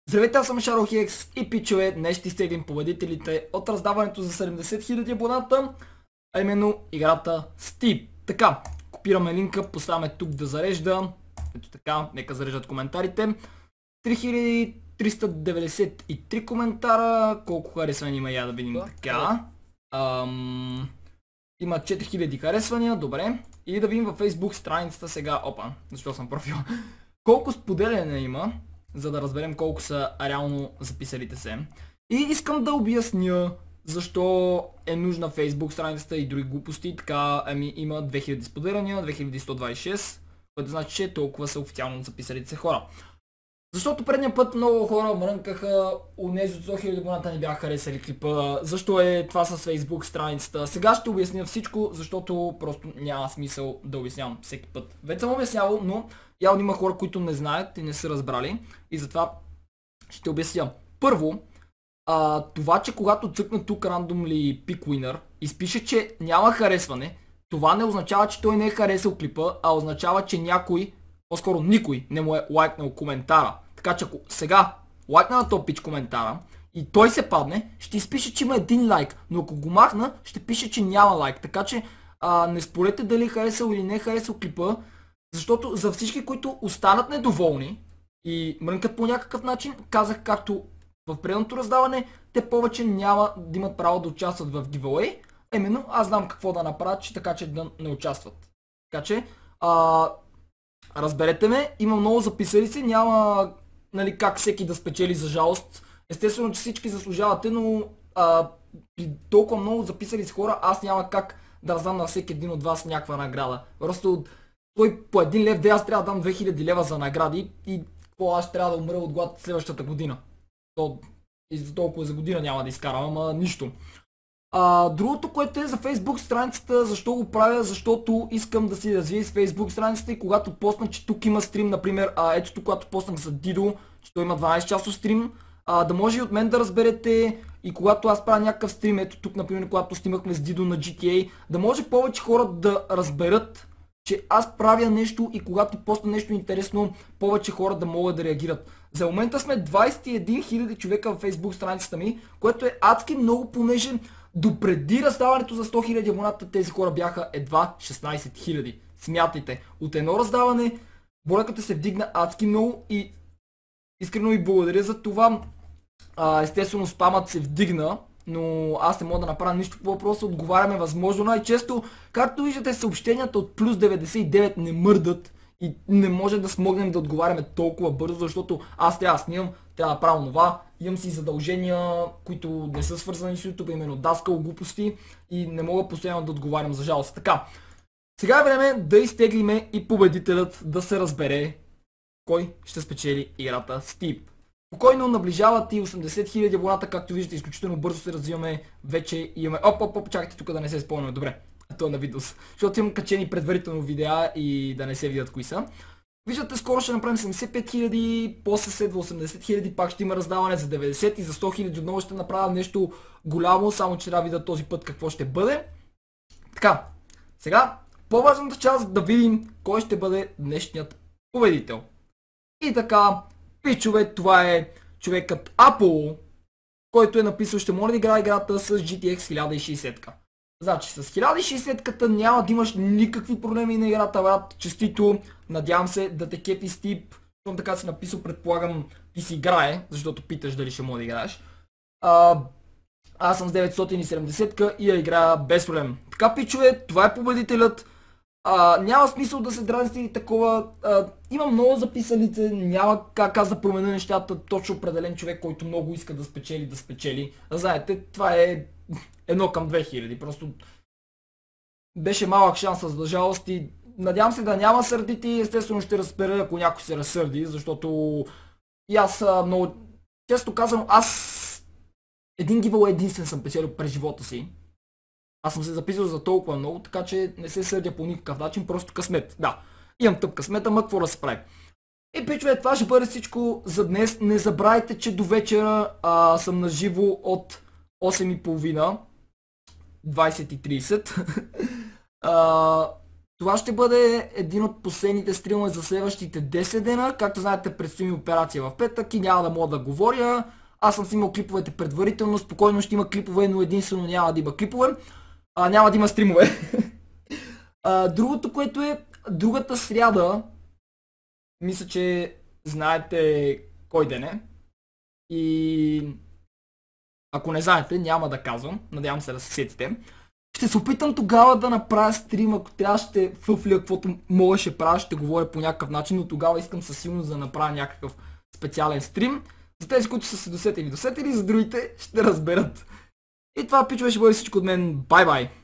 Здравейте, аз съм Шаро Хекс и пичове, днес ще изтеглим победителите от раздаването за 70 000 абоната, а именно играта Steep. Така, копираме линка, поставяме тук да зарежда. Ето така, нека зареждат коментарите. 3393 коментара, колко харесвания има, я да видим така. Има 4000 харесвания, добре. И да видим във Facebook страницата сега, опа, защо съм профил. Колко споделяне има, за да разберем колко са реално записалите се. И искам да обясня защо е нужна Facebook страницата и други глупости. Така, има 2000 споделяния, 2126, което значи, че толкова са официално записалите се хора. Защото предния път много хора мрънкаха, унези от 100 000 абоната не бяха харесали клипа, защо е това с Facebook страницата. Сега ще обясня всичко, защото просто няма смисъл да обяснявам всеки път. Вече съм обяснявал, но явно има хора, които не знаят и не са разбрали и затова ще обясня. Първо, това, че когато цъкна тук randomly pick winner и изпише, че няма харесване, това не означава, че той не е харесал клипа, а означава, че някой, по-скоро никой не му е лайкнал коментара. Така че ако сега лайкна на този пич коментара и той се падне, ще изпише, че има един лайк, но ако го махна, ще пише, че няма лайк. Така че не спорете дали е харесал или не е харесал клипа, защото за всички, които останат недоволни и мрънкат по някакъв начин, казах както в предното раздаване, те повече няма да имат право да участват в giveaway. Именно аз знам какво да направят, че така че да не участват. Така че, разберете ме, има много записали се, няма как всеки да спечели, за жалост. Естествено, че всички заслужавате, но при толкова много записали се хора, аз няма как да раздам на всеки един от вас някаква награда. Просто той по 1 лев, аз трябва да дам 2000 лева за награди и аз трябва да умра от глад следващата година. И за толкова за година няма да изкарам, ама нищо. Другото, което е за Facebook страницата, защо го правя? Защото искам да си развия с Facebook страницата и когато постна, че тук има стрим, например, ето тук, когато постнах за Дидо, че той има 12 часов стрим, да може и от мен да разберете и когато аз правя някакъв стрим, ето тук, например, когато снимахме с Дидо на GTA, да може повече хора да разберат, че аз правя нещо и когато постна нещо интересно, повече хора да могат да реагират. За момента сме 21 000 човека в Facebook страницата ми, което е адски много, понеже допреди раздаването за 100 000 абоната тези хора бяха едва 16 000. Смятайте, от едно раздаване бройката се вдигна адски много и искрено ви благодаря за това. Естествено спамът се вдигна, но аз не мога да направя нищо по въпроса, отговаряме възможно най-често. Както виждате, съобщенията от плюс 99 не мърдат и не може да смогнем да отговаряме толкова бързо, защото аз трябва да снимам, трябва да правя това, имам си задължения, които не са свързани с YouTube, именно даскал глупости и не мога постоянно да отговарям, за жалост. Така, сега е време да изтеглиме и победителят да се разбере кой ще спечели играта Steep. Спокойно наближават и 80 000 абоната, както виждате, изключително бързо се развиваме, вече имаме... Чакайте тук да не се спомняме, добре. Това на видос, защото имам качени предварително видеа и да не се видят кои са. Виждате, скоро ще направим 75 000, после следва 80 000, пак ще има раздаване за 90 и за 100 000 отново ще направя нещо голямо, само че трябва да видя този път какво ще бъде. Така, сега по-важната част да видим кой ще бъде днешният победител. И така, пичове, това е човекът Apollo, който е написал, ще моля да играе играта с GTX 1060. Значи с 1060-ката няма да имаш никакви проблеми на играта, брат. Честито, надявам се да те кефи Steep, защото така си написал, предполагам ти си играе, защото питаш дали ще мога да играеш. Аз съм с 970 и я играя без проблем. Така, пичове, това е победителят. Няма смисъл да се дразните и такова. Има много записалите, няма как аз да променя нещата, точно определен човек, който много иска да спечели. Знаете, това е 1 към 2000, просто беше малък шанс, за жалост и надявам се да няма сърдити, естествено ще разбера ако някой се разсърди, защото и аз много, често казвам, аз един giveaway единствен съм печелил през живота си. Аз съм се записал за толкова много, така че не се сърдя по никакъв начин, просто късмет. Да, имам тъп късмет, ама какво да се прави. И пичове, това ще бъде всичко за днес. Не забравяйте, че до вечера съм на живо от 8:30, 20:30. Това ще бъде един от последните стримове за следващите 10 дена. Както знаете, предстои ми операция в петък и няма да мога да говоря. Аз съм снимал клиповете предварително, спокойно ще има клипове, но единствено няма да има клипове. Няма да има стримове. Другото, което е другата сряда, мисля, че знаете кой ден е. И ако не знаете, няма да казвам. Надявам се да се сетите. Ще се опитам тогава да направя стрим, ако трябва ще фъфля каквото мога ще правя, ще говоря по някакъв начин, но тогава искам със сигурност да направя някакъв специален стрим. За тези, които са се досетили, за другите ще разберат. И това, пичове, ще бъде всичко от мен. Бай-бай!